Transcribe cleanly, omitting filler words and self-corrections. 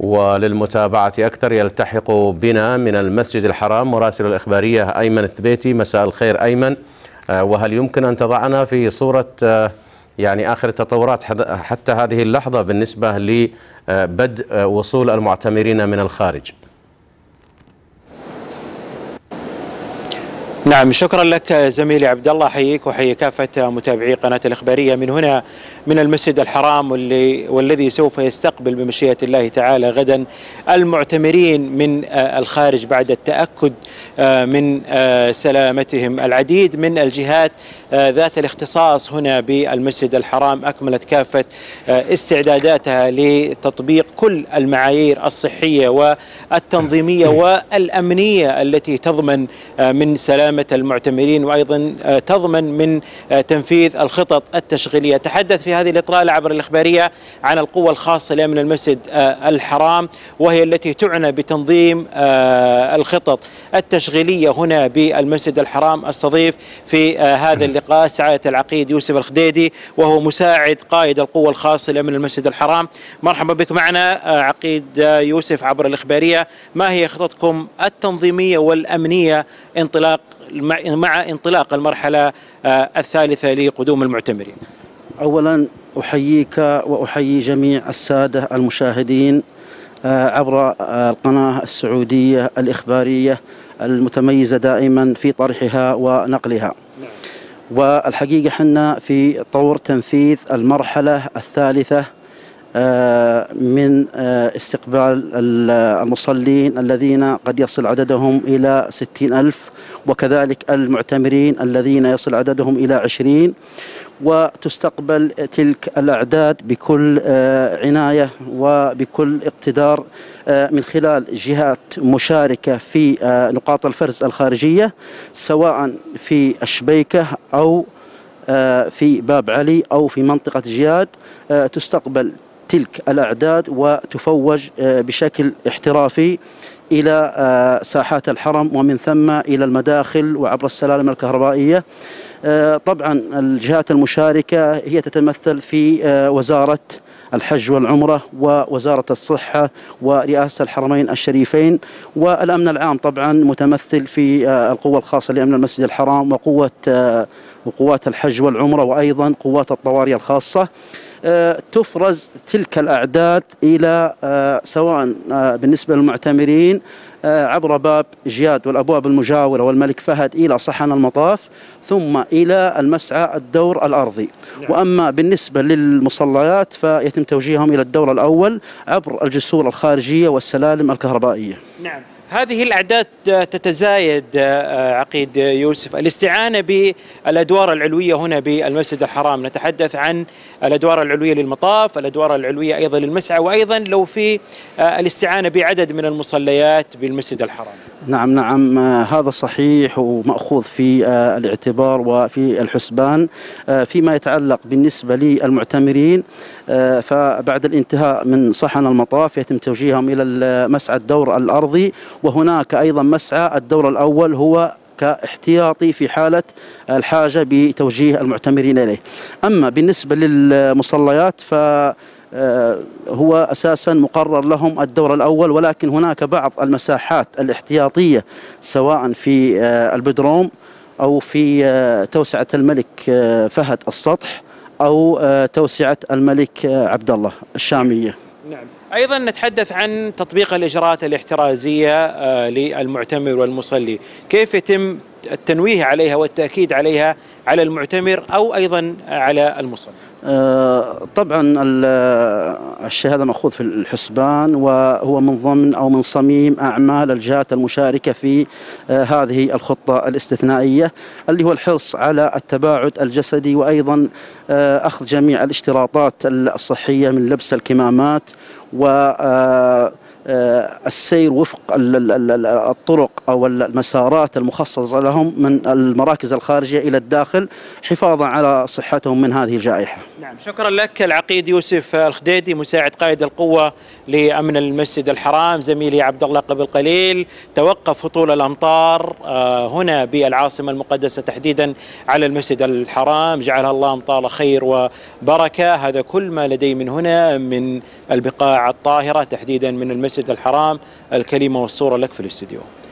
وللمتابعة أكثر يلتحق بنا من المسجد الحرام مراسل الإخبارية أيمن الثبيتي. مساء الخير أيمن، وهل يمكن أن تضعنا في صورة يعني آخر التطورات حتى هذه اللحظة بالنسبة لبدء وصول المعتمرين من الخارج؟ نعم، شكرا لك زميلي عبد الله، حييك وحيي كافة متابعي قناة الإخبارية من هنا من المسجد الحرام والذي سوف يستقبل بمشيئة الله تعالى غدا المعتمرين من الخارج بعد التأكد من سلامتهم. العديد من الجهات ذات الاختصاص هنا بالمسجد الحرام أكملت كافة استعداداتها لتطبيق كل المعايير الصحية والتنظيمية والأمنية التي تضمن من سلامة المعتمرين وأيضا تضمن من تنفيذ الخطط التشغيلية. تحدث في هذه الإطلالة عبر الإخبارية عن القوة الخاصة لأمن المسجد الحرام، وهي التي تعنى بتنظيم الخطط التشغيلية هنا بالمسجد الحرام. استضيف في هذا اللقاء سعادة العقيد يوسف الخديدي، وهو مساعد قائد القوة الخاصة لأمن المسجد الحرام. مرحبا بك معنا عقيد يوسف عبر الإخبارية. ما هي خططكم التنظيمية والأمنية مع انطلاق المرحلة الثالثة لقدوم المعتمرين؟ أولا أحييك وأحيي جميع السادة المشاهدين عبر القناة السعودية الإخبارية المتميزة دائما في طرحها ونقلها. والحقيقة حنا في طور تنفيذ المرحلة الثالثة من استقبال المصلين الذين قد يصل عددهم إلى 60,000، وكذلك المعتمرين الذين يصل عددهم إلى 20، وتستقبل تلك الأعداد بكل عناية وبكل اقتدار من خلال جهات مشاركة في نقاط الفرز الخارجية، سواء في الشبيكة أو في باب علي أو في منطقة جياد. تستقبل تلك الأعداد وتفوج بشكل احترافي إلى ساحات الحرم ومن ثم إلى المداخل وعبر السلالم الكهربائية. طبعا الجهات المشاركة هي تتمثل في وزارة الحج والعمرة ووزارة الصحة ورئاسة الحرمين الشريفين، والأمن العام طبعا متمثل في القوة الخاصة لأمن المسجد الحرام وقوات الحج والعمرة وأيضا قوات الطوارئ الخاصة. تفرز تلك الأعداد إلى سواء بالنسبة للمعتمرين عبر باب جياد والأبواب المجاورة والملك فهد إلى صحن المطاف، ثم إلى المسعى الدور الأرضي. وأما بالنسبة للمصليات فيتم توجيههم إلى الدور الأول عبر الجسور الخارجية والسلالم الكهربائية. نعم، هذه الأعداد تتزايد عقيد يوسف. الاستعانة بالأدوار العلوية هنا بالمسجد الحرام، نتحدث عن الأدوار العلوية للمطاف، الأدوار العلوية أيضا للمسعى، وأيضا لو في الاستعانة بعدد من المصليات بالمسجد الحرام. نعم هذا صحيح ومأخوذ في الاعتبار وفي الحسبان. فيما يتعلق بالنسبة للمعتمرين فبعد الانتهاء من صحن المطاف يتم توجيههم إلى مسعى الدور الأرضي، وهناك أيضا مسعى الدور الأول هو كاحتياطي في حالة الحاجة بتوجيه المعتمرين إليه. أما بالنسبة للمصليات هو أساسا مقرر لهم الدور الأول، ولكن هناك بعض المساحات الاحتياطية سواء في البدروم أو في توسعة الملك فهد السطح أو توسعة الملك عبد الله الشامية. نعم، أيضا نتحدث عن تطبيق الإجراءات الاحترازية للمعتمر والمصلي. كيف يتم التنويه عليها والتأكيد عليها على المعتمر أو أيضا على المصلي؟ طبعا الشيء هذا مأخوذ في الحسبان، وهو من ضمن أو من صميم أعمال الجهات المشاركة في هذه الخطة الاستثنائية، اللي هو الحرص على التباعد الجسدي وأيضا أخذ جميع الاشتراطات الصحية من لبس الكمامات السير وفق الطرق أو المسارات المخصصة لهم من المراكز الخارجية إلى الداخل حفاظا على صحتهم من هذه الجائحة. نعم، شكرا لك العقيد يوسف الخديدي مساعد قائد القوة لأمن المسجد الحرام. زميلي عبد الله قبل قليل توقف هطول الأمطار هنا بالعاصمة المقدسة تحديدا على المسجد الحرام، جعلها الله أمطار خير وبركة. هذا كل ما لدي من هنا من البقاع الطاهرة تحديدا من المسجد الحرام. الكلمة والصورة لك في الاستديو.